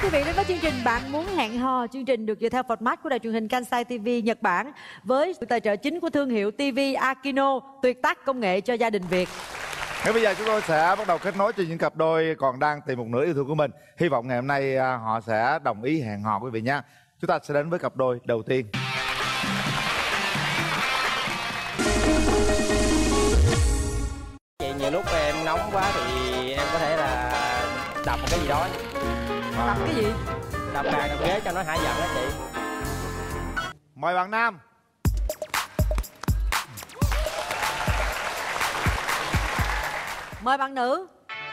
quý vị đến với chương trình Bạn Muốn Hẹn Hò. Chương trình được dựa theo format của đài truyền hình Kansai TV Nhật Bản với sự tài trợ chính của thương hiệu TV Akino, tuyệt tác công nghệ cho gia đình Việt. Ngay bây giờ chúng tôi sẽ bắt đầu kết nối cho những cặp đôi còn đang tìm một nửa yêu thương của mình. Hy vọng ngày hôm nay họ sẽ đồng ý hẹn hò quý vị nha. Chúng ta sẽ đến với cặp đôi đầu tiên. Chị nhiều lúc em nóng quá thì em có thể là đập một cái gì đó. Đập cái gì? Đập bàn đập ghế cho nó hả giận đó chị. Mời bạn nam. Mời bạn nữ.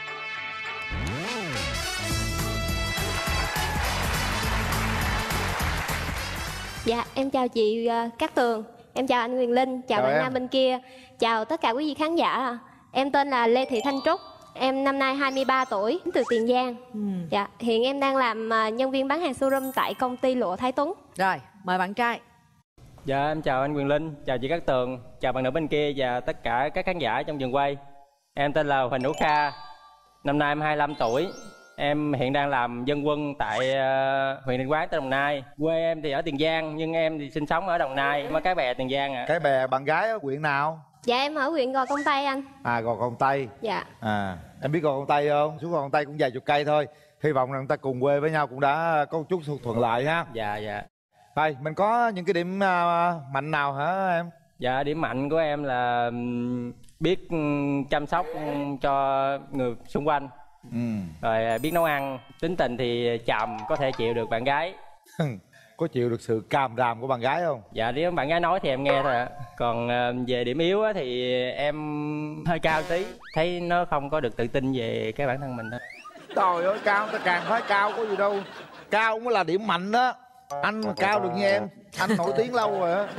Dạ, em chào chị Cát Tường. Em chào anh Quyền Linh. Chào bạn nam bên kia. Chào tất cả quý vị khán giả. Em tên là Lê Thị Thanh Trúc. Em năm nay 23 tuổi, đến từ Tiền Giang. Dạ, hiện em đang làm nhân viên bán hàng showroom tại công ty lụa Thái Tuấn. Rồi, mời bạn trai. Dạ, em chào anh Quyền Linh, chào chị Cát Tường, chào bạn nữ bên kia và tất cả các khán giả trong trường quay. Em tên là Huỳnh Hữu Kha. Năm nay em 25 tuổi. Em hiện đang làm dân quân tại huyện Định Quán, tỉnh Đồng Nai. Quê em thì ở Tiền Giang nhưng em thì sinh sống ở Đồng Nai, ở Cái Bè, Tiền Giang ạ. Cái Bè bạn gái ở huyện nào? Dạ, em ở huyện Gò Công Tây anh. À, Gò Công Tây. Dạ. À, em biết Gò Công Tây không? Xuống Gò Công Tây cũng vài chục cây thôi. Hy vọng rằng ta cùng quê với nhau cũng đã có một chút thuận lợi ha. Dạ, dạ. Rồi, mình có những cái điểm mạnh nào hả em? Dạ, điểm mạnh của em là biết chăm sóc cho người xung quanh. Rồi biết nấu ăn. Tính tình thì chậm, có thể chịu được bạn gái. Có chịu được sự càm ràm của bạn gái không? Dạ, nếu bạn gái nói thì em nghe thôi ạ. Còn về điểm yếu thì em hơi cao tí. Thấy nó không có được tự tin về cái bản thân mình thôi. Trời ơi, cao ta càng phải cao, có gì đâu. Cao mới là điểm mạnh đó. Anh mà cao được như em, anh nổi tiếng lâu rồi á.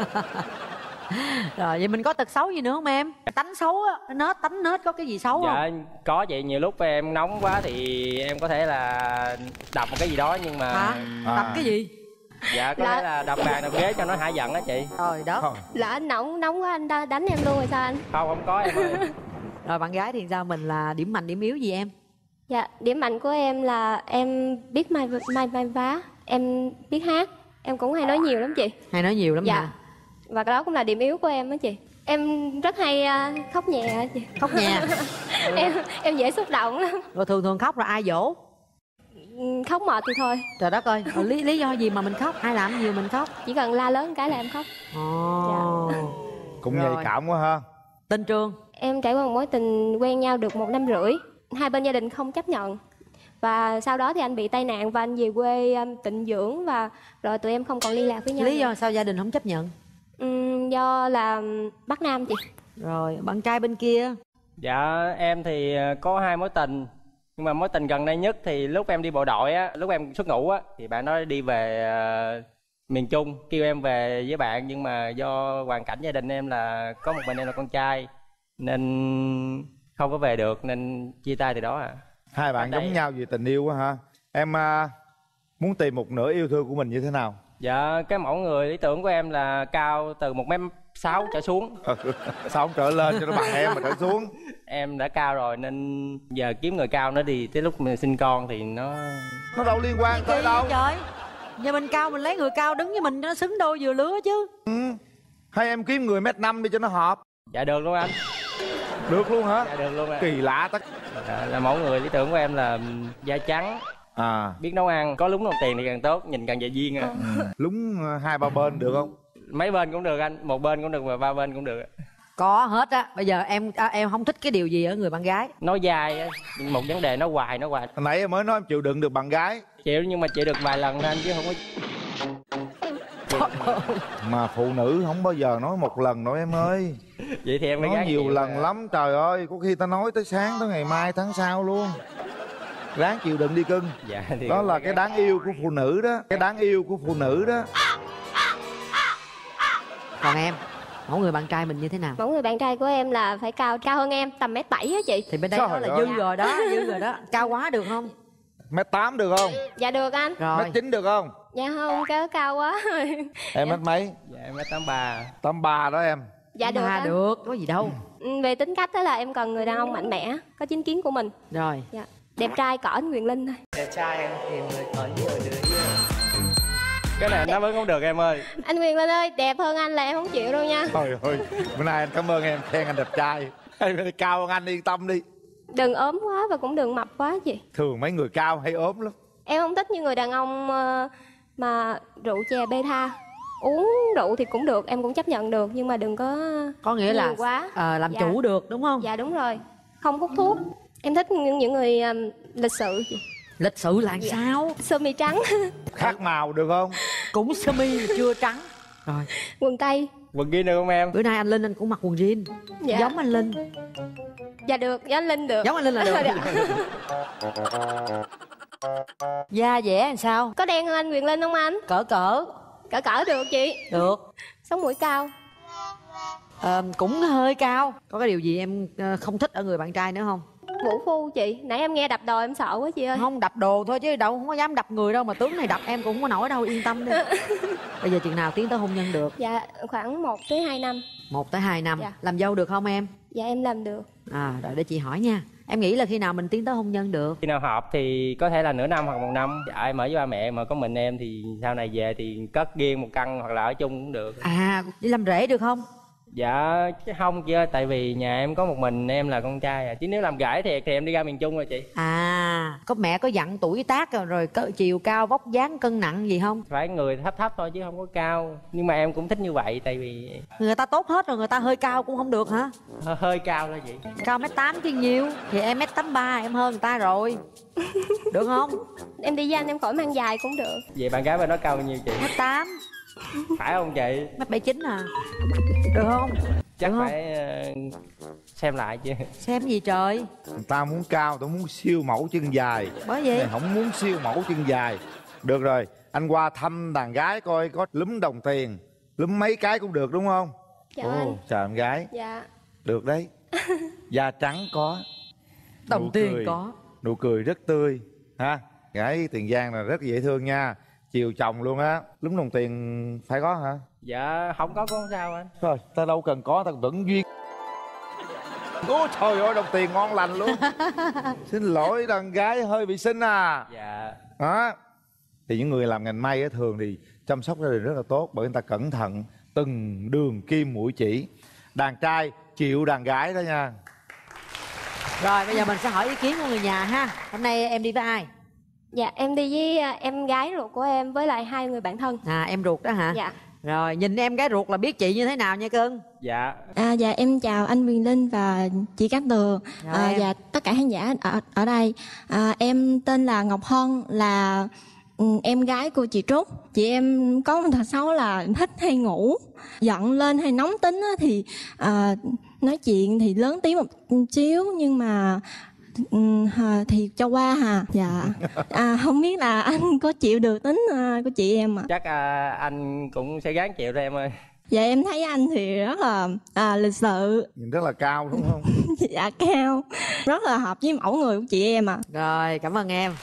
Rồi, vậy mình có tật xấu gì nữa không em? Tánh xấu á, tánh nết có cái gì xấu Dạ, không? có vậy. Nhiều lúc em nóng quá thì em có thể là đập một cái gì đó nhưng mà... Hả? Đập cái gì? Dạ, có thể là đập bàn đập ghế cho nó hả giận đó chị. Trời đó. Là anh nóng quá anh đánh em luôn rồi sao anh? Không có em ơi. Rồi bạn gái thì sao? Mình là điểm mạnh, điểm yếu gì em? Dạ, điểm mạnh của em là em biết may vá, em biết hát, em cũng hay nói nhiều lắm chị. Hay nói nhiều lắm dạ. hả? Và cái đó cũng là điểm yếu của em đó chị. Em rất hay khóc nhè chị. Khóc nhè. em dễ xúc động lắm. Rồi thường khóc rồi ai dỗ? Khóc mệt thì thôi. Trời đất ơi, lý do gì mà mình khóc? Ai làm gì mình khóc? Chỉ cần la lớn cái là em khóc. Ồ. Dạ. Cũng Rồi. nhạy cảm quá ha. Tên Trương. Em trải qua một mối tình quen nhau được 1 năm rưỡi. Hai bên gia đình không chấp nhận. Và sau đó thì anh bị tai nạn và anh về quê tịnh dưỡng. Và rồi tụi em không còn liên lạc với nhau. Lý do sao gia đình không chấp nhận? Do là Bắc Nam chị. Rồi, bạn trai bên kia. Dạ, em thì có 2 mối tình. Nhưng mà mối tình gần đây nhất thì lúc em đi bộ đội á, lúc em xuất ngũ á, thì bạn nói đi về miền Trung, kêu em về với bạn. Nhưng mà do hoàn cảnh gia đình em là có một mình em là con trai nên không có về được, nên chia tay từ đó à. Hai bạn giống nhau về tình yêu quá ha. Em muốn tìm một nửa yêu thương của mình như thế nào? Dạ, cái mẫu người lý tưởng của em là cao từ 1m6 trở xuống. Sao không trở lên cho nó bằng em mà trở xuống? Em đã cao rồi nên giờ kiếm người cao nữa thì tới lúc mình sinh con thì nó đâu liên quan tới đâu. Trời, giờ mình cao mình lấy người cao đứng với mình nó xứng đôi vừa lứa chứ. Hay em kiếm người 1m5 đi cho nó hợp. Dạ được luôn anh. Được luôn hả? Dạ được luôn ạ. Kỳ lạ tất. Dạ, là mẫu người lý tưởng của em là da trắng, biết nấu ăn, có lúng đồng tiền thì càng tốt, nhìn càng dạ duyên à. Lúng 2-3 bên được không? Mấy bên cũng được anh, 1 bên cũng được và 3 bên cũng được. Có hết á. Bây giờ em không thích cái điều gì ở người bạn gái? Nói dai á, một vấn đề nó hoài. Hồi nãy em mới nói em chịu đựng được bạn gái. Chịu nhưng mà chịu được vài lần thôi anh, chứ không có. Mà phụ nữ không bao giờ nói một lần đâu em ơi. Vậy thì em mới nói nhiều lần mà. lắm, trời ơi. Có khi ta nói tới sáng tới ngày mai tháng sau luôn. Ráng chịu đựng đi cưng. Dạ, thì đó là cái đáng yêu của phụ nữ đó. Cái đáng yêu của phụ nữ đó. Còn em, mẫu người bạn trai mình như thế nào? Mẫu người bạn trai của em là phải cao hơn em, tầm 1m7 á chị. Thì bên đây đó là dư rồi đó, dư rồi đó. Cao quá được không? 1m8 được không? Dạ được anh. Rồi. 1m9 được không? Dạ không, cái đó cao quá. Em mét mấy? Dạ em mét 83. 83 đó em. Dạ được anh. Được, có gì đâu. Về tính cách đó là em cần người đàn ông mạnh mẽ, có chính kiến của mình. Rồi. Dạ. Đẹp trai cỡ anh Quyền Linh thôi. Đẹp trai thì mới có nhiều đứa yêu. Cái này đáp ứng không được em ơi. Anh Quyền Linh ơi, đẹp hơn anh là em không chịu đâu nha. Trời ơi, bữa nay anh cảm ơn em khen anh đẹp trai. Em cao hơn anh, yên tâm đi. Đừng ốm quá và cũng đừng mập quá chị. Thường mấy người cao hay ốm lắm. Em không thích như người đàn ông mà rượu chè beta. Uống rượu thì cũng được, em cũng chấp nhận được, nhưng mà đừng có nghĩa là nhiều quá. làm Dạ. chủ được đúng không? Dạ đúng rồi. Không hút thuốc. Em thích những người lịch sự chị. Lịch sự là sao? Sơ mi trắng, Khác màu được không? Cũng sơ mi chưa trắng. Rồi, quần tây. Quần jean được không em? bữa nay anh Linh anh cũng mặc quần jean. Dạ. Giống anh Linh. Dạ được, với anh Linh được. Giống anh Linh là được. Da dẻ làm sao? Có đen hơn anh Quyền Linh không anh? Cỡ cỡ. Cỡ được chị. Được. Sống mũi cao. Cũng hơi cao. Có cái điều gì em không thích ở người bạn trai nữa không? Vũ phu chị. Nãy em nghe đập đò em sợ quá chị ơi. Không, đập đồ thôi chứ đâu không có dám đập người đâu. Mà tướng này đập em cũng không có nổi đâu, yên tâm đi. Bây giờ chừng nào tiến tới hôn nhân được? Dạ khoảng 1 tới 2 năm. 1 tới 2 năm. Dạ. Làm dâu được không em? Dạ em làm được. Rồi để chị hỏi nha. Em nghĩ là khi nào mình tiến tới hôn nhân được? Khi nào hợp thì có thể là nửa năm hoặc 1 năm. Dạ, em ở với ba mẹ mà có mình em thì sau này về thì cất riêng một căn hoặc là ở chung cũng được. Đi làm rể được không? Dạ chứ không chị ơi, tại vì nhà em có một mình em là con trai à. Chứ nếu làm gái thiệt thì em đi ra miền Trung rồi chị. Có mẹ có dặn tuổi tác rồi chiều cao vóc dáng cân nặng gì không? Phải người thấp thấp thôi chứ không có cao. Nhưng mà em cũng thích như vậy tại vì Người ta tốt hết rồi, người ta hơi cao cũng không được hả? hơi cao thôi chị. Cao 1m8 chứ nhiêu. Thì em 1m83, em hơn người ta rồi. Được không? Em đi với anh em khỏi mang dài cũng được. Vậy bạn gái bên đó cao bao nhiêu chị? 1m8, Phải không chị? 1m79 à. Được không? Chắc Được không? phải xem lại chứ. Xem gì trời. Người ta muốn cao, tôi muốn siêu mẫu chân dài. Bởi vậy Này không muốn siêu mẫu chân dài. Được rồi, anh qua thăm đàn gái coi có lúm đồng tiền, lúm mấy cái cũng được đúng không? Dạ anh. Chào em gái. Dạ. Được đấy. Da trắng có, đồng nụ tiền cười, có. nụ cười rất tươi ha. Gái Tiền Giang là rất dễ thương nha. Chiều chồng luôn á. Lúm đồng tiền phải có hả? Dạ không có cũng không sao anh. Thôi ta đâu cần có, ta vẫn duyên. Ôi trời ơi, đồng tiền ngon lành luôn. Xin lỗi đàn gái hơi bị xinh à. Dạ. Đó. Thì những người làm ngành may á, thường thì chăm sóc gia đình rất là tốt, bởi người ta cẩn thận từng đường kim mũi chỉ. Đàn trai chịu đàn gái đó nha. Rồi bây giờ mình sẽ hỏi ý kiến của người nhà ha. Hôm nay em đi với ai? Dạ em đi với em gái ruột của em với lại 2 người bạn thân. Em ruột đó hả? Dạ. Rồi nhìn em gái ruột là biết chị như thế nào nha cưng. Dạ. Dạ em chào anh Quyền Linh và chị Cát Tường và tất cả khán giả ở đây. Em tên là Ngọc Hân, là em gái của chị Trúc. Chị em có một tật xấu là thích hay ngủ, giận lên hay nóng tính thì nói chuyện thì lớn tiếng một xíu nhưng mà thì cho qua hà. Dạ. Không biết là anh có chịu được tính của chị em ạ? Chắc anh cũng sẽ gắng chịu thôi em ơi. Dạ em thấy anh thì rất là lịch sự. Nhìn rất là cao đúng không? Dạ cao, rất là hợp với mẫu người của chị em ạ. Rồi cảm ơn em.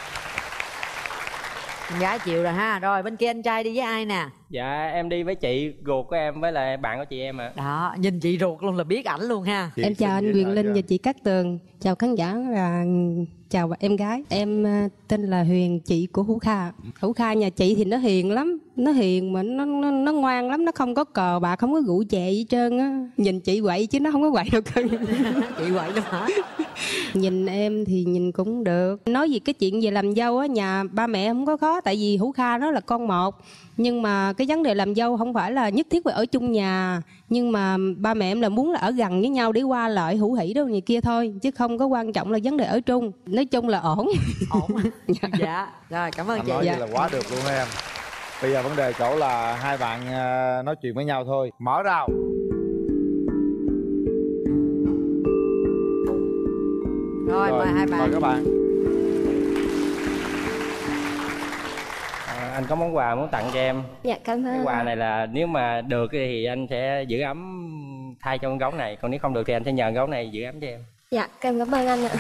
Em gái chịu rồi ha. Rồi bên kia anh trai đi với ai nè? Dạ em đi với chị ruột của em với lại bạn của chị em ạ. Đó, nhìn chị ruột luôn là biết ảnh luôn ha. Chị Em chào anh Quyền Linh và chị Cát Tường. Chào khán giả và chào em gái. Em tên là Huyền, chị của Hữu Kha. Hữu Kha nhà chị thì nó hiền lắm, nó hiền mà nó ngoan lắm, nó không có cờ bạc, không có rượu chè gì trơn á. Nhìn chị quậy chứ nó không có quậy đâu cưng. Chị quậy lắm hả? Nhìn em thì nhìn cũng được. Nói về cái chuyện về làm dâu á, nhà ba mẹ không có khó, tại vì Hữu Kha nó là con một. Nhưng mà cái vấn đề làm dâu không phải là nhất thiết phải ở chung nhà, nhưng mà ba mẹ em là muốn là ở gần với nhau để qua lại hữu hỉ đâu này kia thôi, chứ không có quan trọng là vấn đề ở chung. Nói chung là ổn. Ổn. Dạ. Rồi cảm ơn Anh chị. nói Dạ. vậy là quá được luôn em. Bây giờ vấn đề chỗ là hai bạn nói chuyện với nhau thôi. Mở rào. Rồi mời hai bạn. Mời các bạn. Anh có món quà muốn tặng cho em. Dạ cảm ơn. Cái quà này là nếu mà được thì anh sẽ giữ ấm thay cho con gấu này, còn nếu không được thì anh sẽ nhờ con gấu này giữ ấm cho em. Dạ em cảm ơn anh ạ.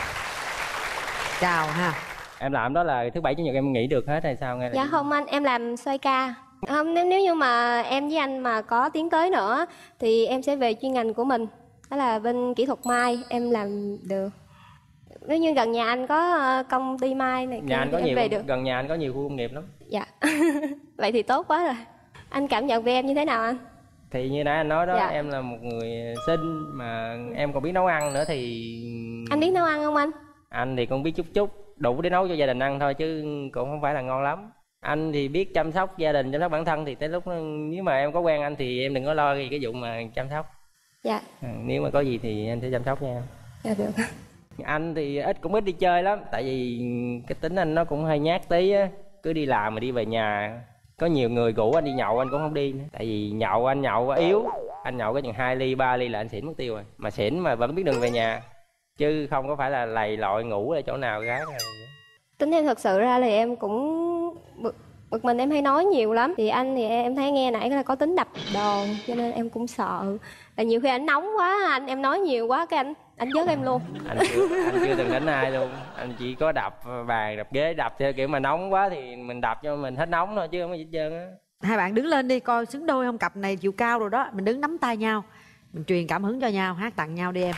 Chào ha. Em làm đó là thứ bảy chủ nhật em nghỉ được hết hay sao nghe? Dạ không anh, em làm xoay ca. Không, nếu như mà em với anh mà có tiến tới nữa thì em sẽ về chuyên ngành của mình. Đó là bên kỹ thuật may, em làm được. Nếu như gần nhà anh có công ty may này Nhà anh thì có em nhiều, về được. gần nhà anh có nhiều khu công nghiệp lắm. Dạ. Vậy thì tốt quá rồi. Anh cảm nhận về em như thế nào anh? Thì như nãy anh nói đó, Dạ. em là một người xinh mà em còn biết nấu ăn nữa thì... Anh biết nấu ăn không anh? Anh thì cũng biết chút chút, đủ để nấu cho gia đình ăn thôi chứ cũng không phải là ngon lắm. Anh thì biết chăm sóc gia đình, chăm sóc bản thân, thì tới lúc nếu mà em có quen anh thì em đừng có lo cái vụ mà chăm sóc. Dạ. Nếu mà có gì thì anh sẽ chăm sóc nha. Dạ được. Anh thì cũng ít đi chơi lắm, tại vì cái tính anh nó cũng hơi nhát tí á, cứ đi làm mà đi về nhà. Có nhiều người rủ anh đi nhậu anh cũng không đi nữa, tại vì nhậu anh nhậu yếu, anh nhậu cái chừng 2 ly 3 ly là anh xỉn mất tiêu rồi, mà xỉn mà vẫn biết đường về nhà, chứ không có phải là lầy lội ngủ ở chỗ nào gái này. Tính em thật sự ra thì em cũng bực mình, em hay nói nhiều lắm. Thì anh thì em thấy nghe nãy là có tính đập đòn, cho nên em cũng sợ. Là nhiều khi anh nóng quá, em nói nhiều quá cái anh dớt em luôn. Anh chưa từng đánh ai luôn, anh chỉ có đập bàn đập ghế, đập theo kiểu mà nóng quá thì mình đập cho mình hết nóng thôi chứ không có gì hết trơn á. Hai bạn đứng lên đi coi xứng đôi không, cặp này chiều cao rồi đó. Mình đứng nắm tay nhau, mình truyền cảm hứng cho nhau, hát tặng nhau đi em.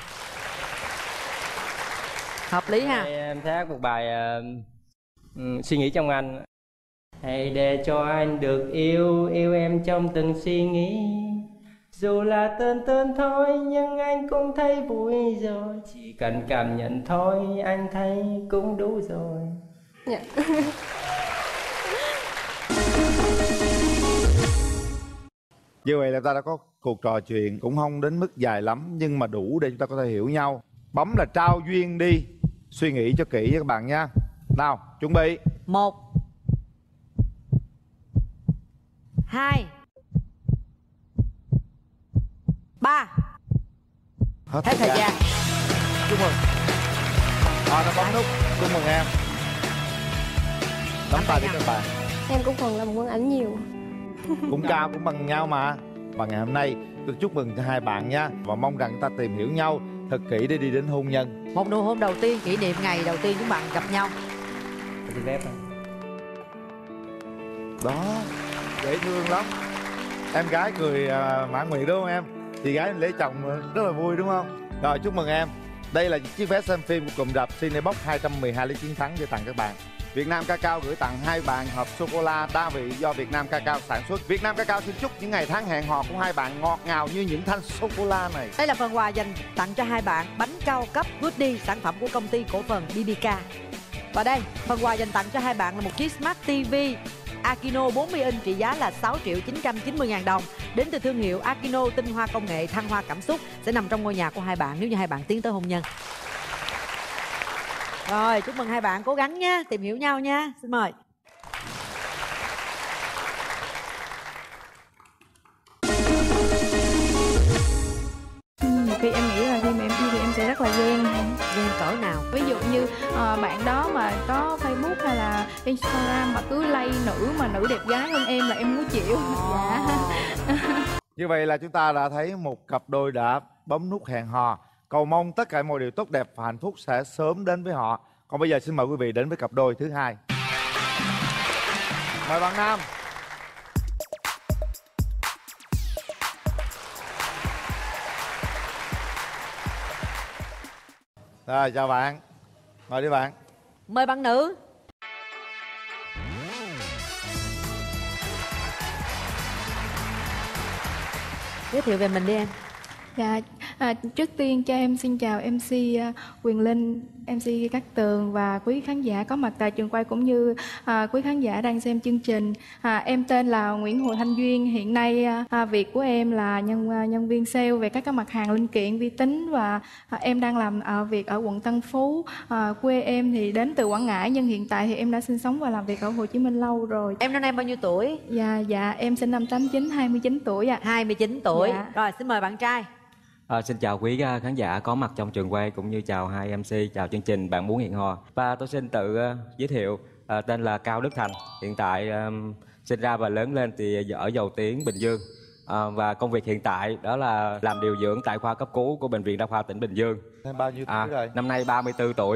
Hợp lý ha. Em sẽ hát một bài suy nghĩ trong anh. Hãy để cho anh được yêu, yêu em trong từng suy nghĩ. Dù là tên thôi nhưng anh cũng thấy vui rồi. Chỉ cần cảm nhận thôi anh thấy cũng đủ rồi. Dạ. Như vậy là ta đã có cuộc trò chuyện cũng không đến mức dài lắm, nhưng mà đủ để chúng ta có thể hiểu nhau. Bấm là trao duyên đi. Suy nghĩ cho kỹ với các bạn nha. Nào, chuẩn bị. 1 2 3. Hết Hết thời gian. Chúc mừng. Họ đã bấm nút. Chúc mừng em. Nắm tay với các bạn. Em cũng còn làm quân ảnh nhiều. Cũng cao cũng bằng nhau mà. Và ngày hôm nay tôi chúc mừng cho hai bạn nha. Và mong rằng ta tìm hiểu nhau thật kỹ để đi đến hôn nhân. Một nụ hôn đầu tiên, kỷ niệm ngày đầu tiên chúng bạn gặp nhau. Xin phép thôi. Đó, dễ thương lắm. Em gái cười mãn nguyện đúng không em? Chị gái lấy chồng rất là vui đúng không? Rồi chúc mừng em. Đây là chiếc vé xem phim của cụm rạp Cinebox 212 lý chiến thắng để tặng các bạn. Việt Nam Cacao gửi tặng hai bạn hộp sô-cô-la đa vị do Việt Nam Cacao sản xuất. Việt Nam Cacao xin chúc những ngày tháng hẹn hò của hai bạn ngọt ngào như những thanh sô-cô-la này. Đây là phần quà dành tặng cho hai bạn, bánh cao cấp Goodie, sản phẩm của công ty cổ phần BBK. Và đây, phần quà dành tặng cho hai bạn là một chiếc Smart TV Aquino 40 inch trị giá là 6.990.000 đồng, đến từ thương hiệu Aquino, tinh hoa công nghệ thăng hoa cảm xúc, sẽ nằm trong ngôi nhà của hai bạn nếu như hai bạn tiến tới hôn nhân. Rồi, chúc mừng hai bạn, cố gắng nha, tìm hiểu nhau nha. Xin mời. Một khi em nghĩ là khi mà em yêu thì em sẽ rất là ghen. Ghen cỡ nào? Ví dụ như bạn đó mà có Facebook hay là Instagram mà cứ lay nữ mà nữ đẹp gái hơn em là em muốn chịu. Dạ. Như vậy là chúng ta đã thấy một cặp đôi đã bấm nút hẹn hò. Cầu mong tất cả mọi điều tốt đẹp và hạnh phúc sẽ sớm đến với họ. Còn bây giờ xin mời quý vị đến với cặp đôi thứ hai. Mời bạn nam. Rồi, chào bạn. Mời đi bạn. Mời bạn nữ. Giới thiệu về mình đi em. Dạ, trước tiên cho em xin chào MC Quyền Linh, MC Cát Tường và quý khán giả có mặt tại trường quay cũng như quý khán giả đang xem chương trình. Em tên là Nguyễn Hồ Thanh Duyên, hiện nay việc của em là nhân viên sale về các mặt hàng linh kiện vi tính và em đang làm việc ở quận Tân Phú. Quê em thì đến từ Quảng Ngãi nhưng hiện tại thì em đã sinh sống và làm việc ở Hồ Chí Minh lâu rồi. Em năm nay bao nhiêu tuổi? Dạ, em sinh năm 89, 29 tuổi ạ. 29 tuổi. Dạ. Rồi, xin mời bạn trai. Xin chào quý khán giả có mặt trong trường quay cũng như chào hai MC, chào chương trình Bạn Muốn Hẹn Hò. Và tôi xin tự giới thiệu, tên là Cao Đức Thành. Hiện tại sinh ra và lớn lên thì ở Dầu Tiếng, Bình Dương. Và công việc hiện tại đó là làm điều dưỡng tại khoa cấp cứu của Bệnh viện Đa khoa tỉnh Bình Dương. Em bao nhiêu tuổi rồi? Năm nay 34 tuổi.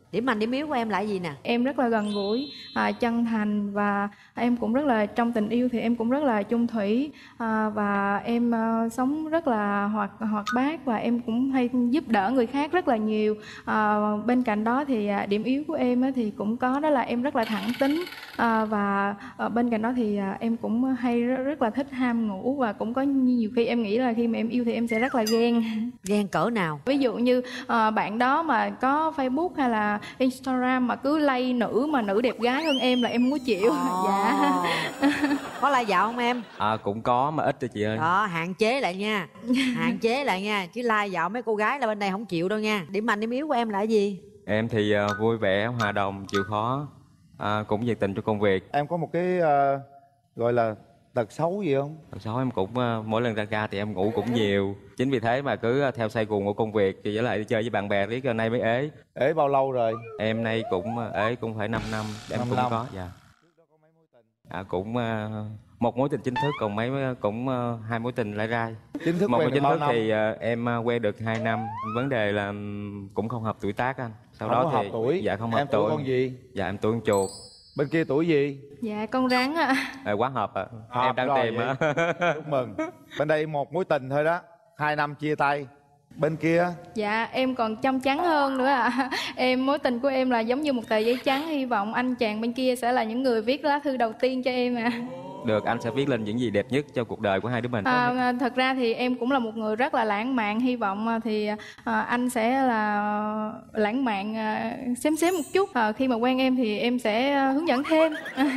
Điểm mạnh điểm yếu của em là gì nè? Em rất là gần gũi, chân thành, và em cũng rất là, trong tình yêu thì em cũng rất là chung thủy, và em sống rất là hoạt bát, và em cũng hay giúp đỡ người khác rất là nhiều. Bên cạnh đó thì điểm yếu của em thì cũng có, đó là em rất là thẳng tính, và bên cạnh đó thì em cũng hay rất là thích ham ngủ, và cũng có nhiều khi em nghĩ là khi mà em yêu thì em sẽ rất là ghen. Ghen cỡ nào? Ví dụ như bạn đó mà có Facebook hay là Instagram mà cứ lay nữ, mà nữ đẹp gái hơn em là em không có chịu. Dạ. Có lai dạo không em? Cũng có mà ít thôi chị ơi. Đó, hạn chế lại nha. Hạn chế lại nha, chứ lai dạo mấy cô gái là bên đây không chịu đâu nha. Điểm mạnh điểm yếu của em là gì? Em thì vui vẻ, hòa đồng, chịu khó, cũng nhiệt tình cho công việc. Em có một cái gọi là tật xấu gì không? Tật xấu em cũng mỗi lần ra ca thì em ngủ cũng nhiều. Chính vì thế mà cứ theo say guồng của công việc thì với lại đi chơi với bạn bè riết giờ nay mới ế. Ế bao lâu rồi? Em nay cũng ế cũng phải 5 năm. Em 5 cũng năm. có, dạ. Cũng một mối tình chính thức, còn cũng 2 mối tình lai rai. Chính thức Một quen mối được chính bao thức năm? thì em quen được 2 năm. Vấn đề là cũng không hợp tuổi tác anh. Sau Không đó có thì hợp tuổi. dạ không hợp Em tuổi con gì? Dạ em tuổi con chuột. Bên kia tuổi gì? Dạ con rắn ạ. Quá hợp ạ. Hợp Em đang rồi tìm vậy. á. Chúc mừng. Bên đây một mối tình thôi đó, 2 năm chia tay. Bên kia? Dạ em còn trong trắng hơn nữa ạ. Mối tình của em là giống như một tờ giấy trắng, hy vọng anh chàng bên kia sẽ là những người viết lá thư đầu tiên cho em ạ. Được, anh sẽ viết lên những gì đẹp nhất cho cuộc đời của hai đứa mình. Thật ra thì em cũng là một người rất là lãng mạn, hy vọng thì anh sẽ là lãng mạn xém một chút. Khi mà quen em thì em sẽ hướng dẫn thêm.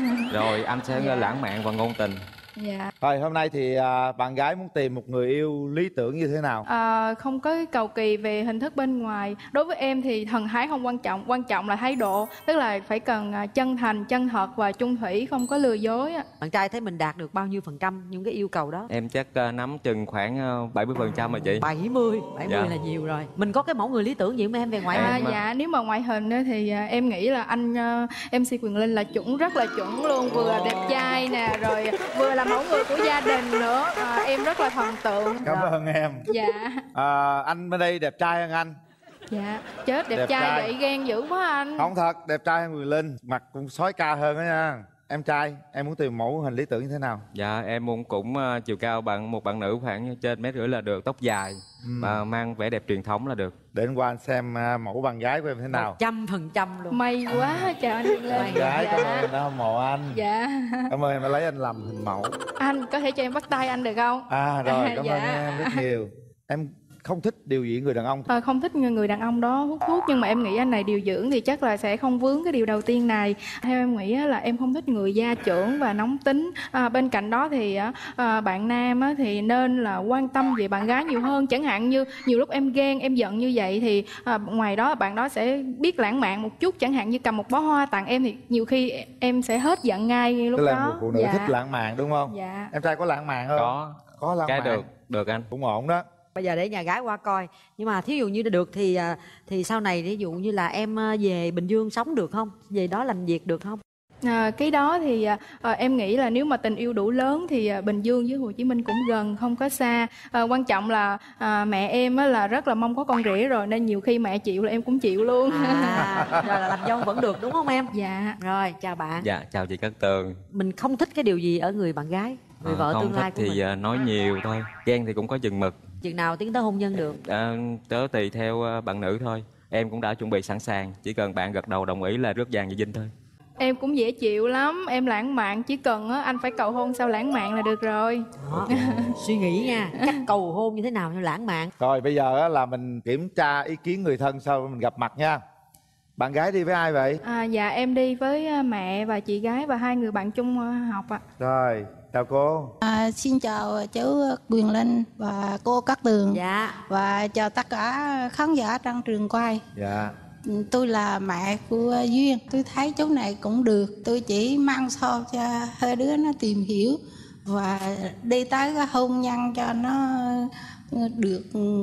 Rồi anh sẽ Dạ. lãng mạn và ngôn tình. Dạ. Rồi hôm nay thì bạn gái muốn tìm một người yêu lý tưởng như thế nào? Không có cầu kỳ về hình thức bên ngoài. Đối với em thì thần thái không quan trọng là thái độ. Tức là phải cần chân thành, chân thật và chung thủy, không có lừa dối. Bạn trai thấy mình đạt được bao nhiêu phần trăm những cái yêu cầu đó? Em chắc nắm chừng khoảng 70% rồi chị. 70 Dạ. là nhiều rồi. Mình có cái mẫu người lý tưởng gì không em về ngoại hình? Dạ, nếu mà ngoại hình thì em nghĩ là anh MC Quyền Linh là rất là chuẩn luôn. Vừa đẹp trai nè, rồi vừa là mẫu người của gia đình nữa. Em rất là thần tượng. Cảm ơn em. Dạ. Anh bên đây đẹp trai hơn anh. Dạ. Chết, đẹp Đẹp trai trai. vậy ghen dữ quá anh. Không thật, đẹp trai hơn Quyền Linh, mặt cũng sói ca hơn đó nha. Em trai, em muốn tìm mẫu hình lý tưởng như thế nào? Dạ em cũng chiều cao một bạn nữ khoảng trên 1,5 m là được, tóc dài và mang vẻ đẹp truyền thống là được. Để anh qua anh xem mẫu bạn gái của em thế nào. 100% luôn. May quá, chào anh Quyền Linh. Bạn gái cảm ơn em đã hâm mộ anh. Dạ. Cảm ơn em đã lấy anh làm hình mẫu. Anh có thể cho em bắt tay anh được không? Rồi, cảm Dạ. ơn em rất nhiều. Em không thích điều gì người đàn ông? Không thích người đàn ông đó hút thuốc, nhưng mà em nghĩ anh này điều dưỡng thì chắc là sẽ không vướng cái điều đầu tiên này. Theo em nghĩ là em không thích người gia trưởng và nóng tính. Bên cạnh đó thì bạn nam thì nên là quan tâm về bạn gái nhiều hơn. Chẳng hạn như nhiều lúc em ghen, em giận như vậy thì ngoài đó bạn đó sẽ biết lãng mạn một chút. Chẳng hạn như cầm một bó hoa tặng em thì nhiều khi em sẽ hết giận ngay lúc Tức là đó. một phụ nữ Dạ. thích lãng mạn đúng không? Dạ. Em trai có lãng mạn không? Có lãng Cái mạn. được anh. Cũng ổn đó. Bây giờ để nhà gái qua coi. Nhưng mà thí dụ như được thì sau này ví dụ như là em về Bình Dương sống được không? Về đó làm việc được không? Cái đó thì em nghĩ là nếu mà tình yêu đủ lớn thì Bình Dương với Hồ Chí Minh cũng gần, không có xa. Quan trọng là mẹ em là rất là mong có con rể rồi, nên nhiều khi mẹ chịu là em cũng chịu luôn. Rồi là làm dâu vẫn được đúng không em? Dạ. Rồi chào bạn. Dạ chào chị Cát Tường. Mình không thích cái điều gì ở người bạn gái, người vợ Không tương lai thích của thì mình? nói nhiều thôi, ghen thì cũng có chừng mực. Chừng nào tiến tới hôn nhân được? Tớ tùy theo bạn nữ thôi. Em cũng đã chuẩn bị sẵn sàng, chỉ cần bạn gật đầu đồng ý là rước vàng và dinh thôi. Em cũng dễ chịu lắm, em lãng mạn, chỉ cần anh phải cầu hôn sau lãng mạn là được rồi. Đó. Suy nghĩ nha, cách cầu hôn như thế nào cho lãng mạn. Rồi bây giờ là mình kiểm tra ý kiến người thân sau mình gặp mặt nha. Bạn gái đi với ai vậy? Dạ em đi với mẹ và chị gái và 2 người bạn chung học ạ. Rồi, chào cô. Xin chào chú Quyền Linh và cô Cát Tường. Dạ. Và chào tất cả khán giả trong trường quay. Dạ. Tôi là mẹ của Duyên. Tôi thấy chú này cũng được. Tôi chỉ mong sao cho hai đứa nó tìm hiểu và đi tới cái hôn nhân cho nó được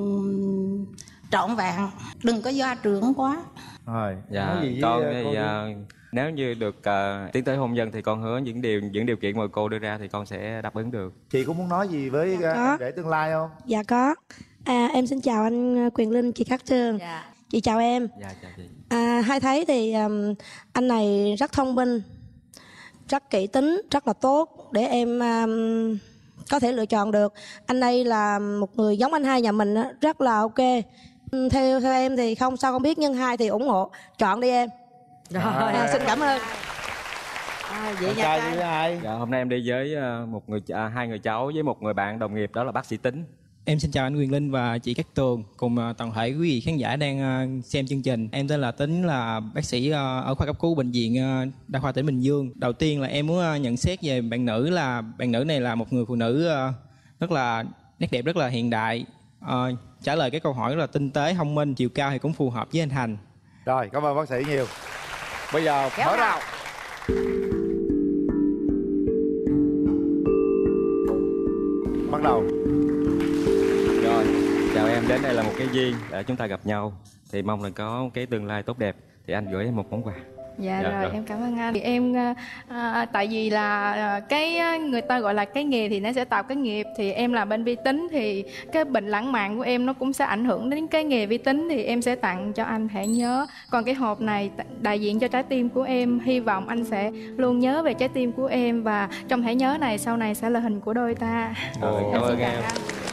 trọn vẹn. Đừng có gia trưởng quá. Rồi, Dạ nói gì với con cô thì đi? nếu như được tiến tới hôn nhân thì con hứa những điều kiện mà cô đưa ra thì con sẽ đáp ứng được. Chị có muốn nói gì với có. rể tương lai không? Dạ có. Em xin chào anh Quyền Linh, chị Cát Tường. Dạ. Chị chào em. Dạ chào chị. Hai thấy thì anh này rất thông minh, rất kỹ tính, rất là tốt để em có thể lựa chọn được. Anh đây là một người giống anh hai nhà mình á, rất là ok. Theo em thì không sao không biết, nhưng hai thì ủng hộ, chọn đi em. Rồi, xin cảm ơn. Vậy nhà trai với ai? Dạ, hôm nay em đi với hai người cháu với một người bạn đồng nghiệp, đó là bác sĩ Tính. Em xin chào anh Quyền Linh và chị Cát Tường cùng toàn thể quý vị khán giả đang xem chương trình. Em tên là Tính, là bác sĩ ở khoa cấp cứu bệnh viện Đa khoa tỉnh Bình Dương. Đầu tiên là em muốn nhận xét về bạn nữ, là bạn nữ này là một người phụ nữ rất là nét đẹp, rất là hiện đại. Trả lời cái câu hỏi rất là tinh tế, thông minh, chiều cao thì cũng phù hợp với anh Thành. Rồi, cảm ơn bác sĩ nhiều. Bây giờ mở rào. Bắt đầu. Rồi, chào em, đến đây là một cái duyên để chúng ta gặp nhau. Thì mong là có cái tương lai tốt đẹp. Thì anh gửi em một món quà. Dạ rồi, em cảm ơn anh. Thì em tại vì là cái người ta gọi là cái nghề thì nó sẽ tạo cái nghiệp. Thì em là bên vi tính thì cái bệnh lãng mạn của em nó cũng sẽ ảnh hưởng đến cái nghề vi tính. Thì em sẽ tặng cho anh thẻ nhớ. Còn cái hộp này đại diện cho trái tim của em. Hy vọng anh sẽ luôn nhớ về trái tim của em. Và trong thẻ nhớ này sau này sẽ là hình của đôi ta. Cảm ơn em.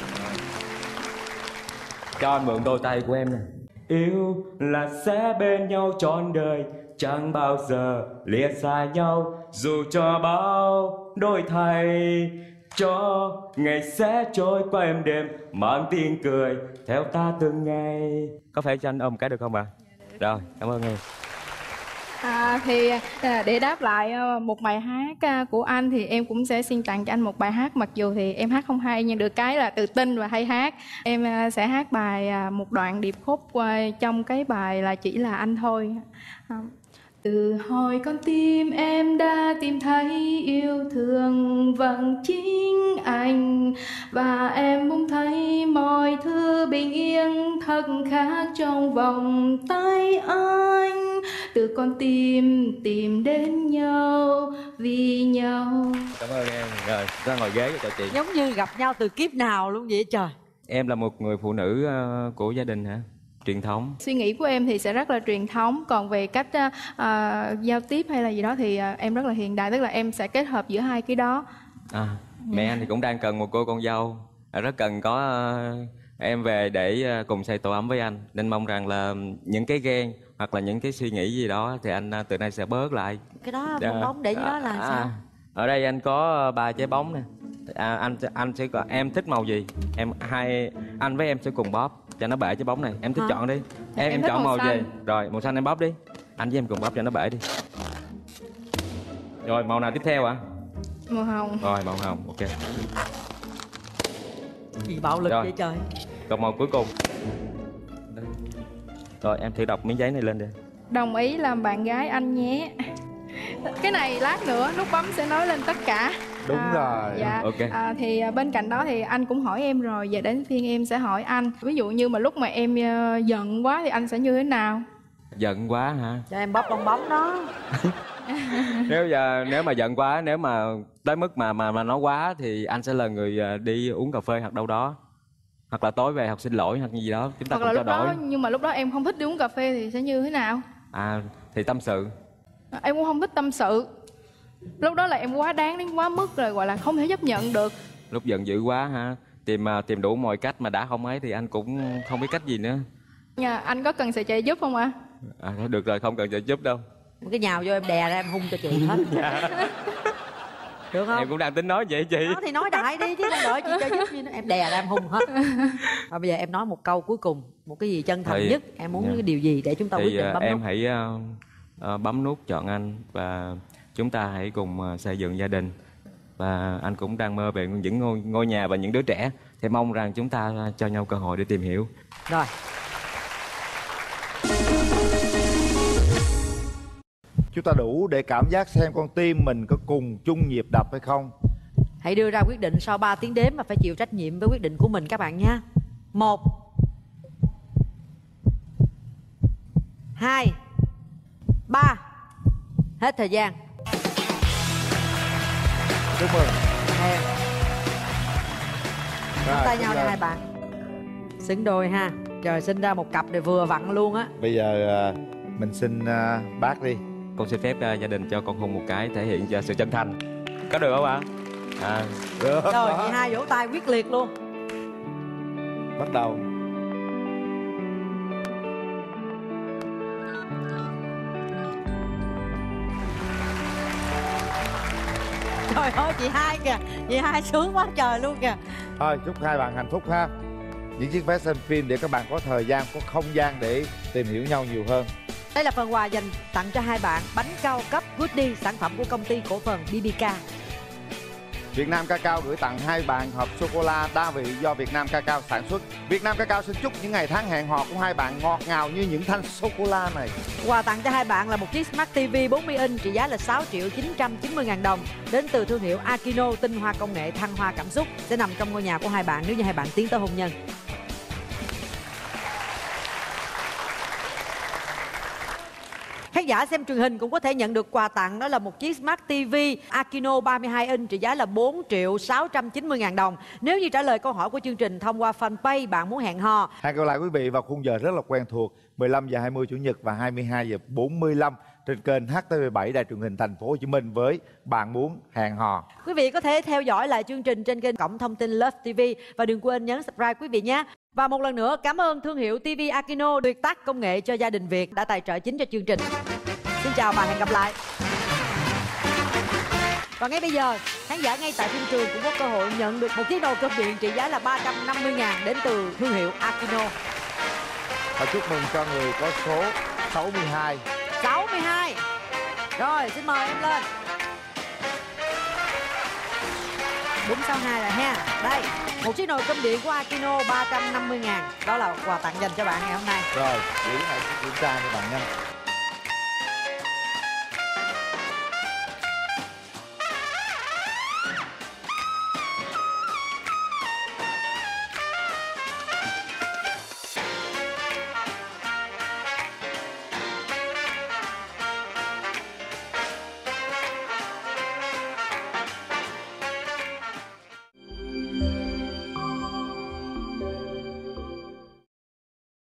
Cho anh mượn đôi tay của em nè. Yêu là sẽ bên nhau trọn đời, chẳng bao giờ lìa xa nhau, dù cho bao đổi thay, cho ngày sẽ trôi qua êm đềm, mang tiếng cười theo ta từng ngày. Có phải cho anh ôm cái được không ạ? Rồi, cảm ơn em. Thì để đáp lại một bài hát của anh thì em cũng sẽ xin tặng cho anh một bài hát. Mặc dù thì em hát không hay nhưng được cái là tự tin và hay hát. Em sẽ hát bài một đoạn điệp khúc trong cái bài là Chỉ Là Anh Thôi. Từ hồi con tim em đã tìm thấy yêu thương vẫn chính anh, và em cũng thấy mọi thứ bình yên thật khác trong vòng tay anh. Từ con tim tìm đến nhau vì nhau. Cảm ơn em. Rồi, ra ngồi ghế cho chị. Giống như gặp nhau từ kiếp nào luôn vậy trời. Em là một người phụ nữ của gia đình hả? Truyền thống. Suy nghĩ của em thì sẽ rất là truyền thống. Còn về cách giao tiếp hay là gì đó thì em rất là hiện đại. Tức là em sẽ kết hợp giữa hai cái đó. Mẹ anh thì cũng đang cần một cô con dâu, rất cần có em về để cùng xây tổ ấm với anh. Nên mong rằng là những cái ghen hoặc là những cái suy nghĩ gì đó thì anh từ nay sẽ bớt lại. Cái đó bong bóng để dưới đó là sao? Ở đây anh có 3 trái bóng nè. Anh sẽ em thích màu gì? Anh với em sẽ cùng bóp cho nó bể trái bóng này. Em thích chọn đi. Em chọn màu gì? Rồi, màu xanh em bóp đi. Anh với em cùng bóp cho nó bể đi. Rồi, màu nào tiếp theo ạ? Màu hồng. Rồi, màu hồng, ok. Gì bạo lực vậy trời. Còn màu cuối cùng. Rồi, em thử đọc miếng giấy này lên đi. Đồng ý làm bạn gái anh nhé. Cái này lát nữa nút bấm sẽ nói lên tất cả. Đúng rồi. Dạ. Ok. Thì bên cạnh đó thì anh cũng hỏi em rồi, giờ đến phiên em sẽ hỏi anh. Ví dụ như mà lúc mà em giận quá thì anh sẽ như thế nào? Giận quá hả? Cho em bóp bong bóng đó. Nếu mà giận quá, nếu mà tới mức mà nó quá thì anh sẽ là người đi uống cà phê hoặc đâu đó, hoặc là tối về học xin lỗi hoặc gì đó, chúng ta cùng trao đổi. Nhưng mà lúc đó em không thích đi uống cà phê thì sẽ như thế nào? Thì tâm sự. Em cũng không thích tâm sự. Lúc đó là em quá đáng đến quá mức rồi, gọi là không thể chấp nhận được. Lúc giận dữ quá hả? Tìm đủ mọi cách mà đã không ấy thì anh cũng không biết cách gì nữa. Anh có cần sự trợ giúp không ạ? Được rồi, không cần trợ giúp đâu. Cái nhào vô em đè ra em hung cho chị hết. Được không? Em cũng đang tính nói vậy chị. Đó thì nói đại đi chứ đợi chị trợ giúp gì nữa. Em đè ra em hung hết. Và bây giờ em nói một câu cuối cùng, một cái gì chân thành nhất, em muốn cái điều gì để chúng ta quyết định bấm nút. Em hãy bấm nút chọn anh và chúng ta hãy cùng xây dựng gia đình. Và anh cũng đang mơ về những ngôi nhà và những đứa trẻ. Thì mong rằng chúng ta cho nhau cơ hội để tìm hiểu. Rồi. Chúng ta đủ để cảm giác xem con tim mình có cùng chung nhịp đập hay không. Hãy đưa ra quyết định sau 3 tiếng đếm và phải chịu trách nhiệm với quyết định của mình các bạn nha. 1 2 3. Hết thời gian. Chúc mừng. Nắm tay nhau nha hai bạn. Xứng đôi ha. Trời, sinh ra một cặp này vừa vặn luôn á. Bây giờ Mình xin bác đi. Con xin phép gia đình cho con hôn một cái thể hiện cho sự chân thành. Có được không ạ? Được. Rồi chị hai vỗ tay quyết liệt luôn. Bắt đầu. Trời ơi chị hai kìa, chị hai sướng quá trời luôn kìa. Thôi chúc hai bạn hạnh phúc ha. Những chiếc vé xem phim để các bạn có thời gian, có không gian để tìm hiểu nhau nhiều hơn. Đây là phần quà dành tặng cho hai bạn bánh cao cấp Goodie, sản phẩm của công ty cổ phần BBK. Việt Nam Cacao gửi tặng hai bạn hộp sô-cô-la đa vị do Việt Nam Cacao sản xuất. Việt Nam Cacao xin chúc những ngày tháng hẹn hò của hai bạn ngọt ngào như những thanh sô-cô-la này. Quà tặng cho hai bạn là một chiếc Smart TV 40 inch trị giá là 6.990.000 đồng đến từ thương hiệu Akino, tinh hoa công nghệ thăng hoa cảm xúc, sẽ nằm trong ngôi nhà của hai bạn nếu như hai bạn tiến tới hôn nhân. Khán giả xem truyền hình cũng có thể nhận được quà tặng, đó là một chiếc Smart TV Akino 32 inch trị giá là 4.690.000 đồng nếu như trả lời câu hỏi của chương trình thông qua fanpage Bạn Muốn Hẹn Hò. Hẹn gặp lại quý vị vào khung giờ rất là quen thuộc 15 giờ 20 Chủ nhật và 22 giờ 45 trên kênh HTV7 Đài Truyền hình Thành phố Hồ Chí Minh với Bạn Muốn Hẹn Hò. Quý vị có thể theo dõi lại chương trình trên kênh cổng thông tin Love TV và đừng quên nhấn subscribe quý vị nhé. Và một lần nữa cảm ơn thương hiệu TV Akino tuyệt tác công nghệ cho gia đình Việt đã tài trợ chính cho chương trình. Xin chào và hẹn gặp lại. Và ngay bây giờ, khán giả ngay tại phim trường cũng có cơ hội nhận được một chiếc nồi cơm điện trị giá là 350.000 đến từ thương hiệu Akino. Và chúc mừng cho người có số 62. 62. Rồi, xin mời em lên. 462 là ha. Đây, một chiếc nồi cơm điện của Akino 350.000. Đó là quà tặng dành cho bạn ngày hôm nay. Rồi, Lý hãy kiểm tra cho bạn nha.